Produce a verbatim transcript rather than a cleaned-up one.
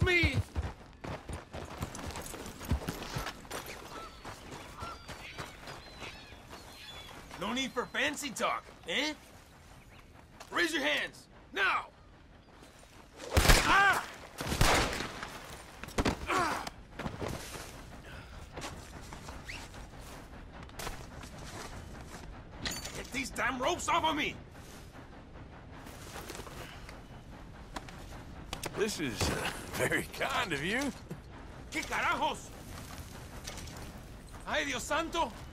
me! No need for fancy talk, eh? Raise your hands, now! Ah! Ah! Get these damn ropes off of me! This is uh, very kind of you. ¿Qué carajos? Ay, Dios santo!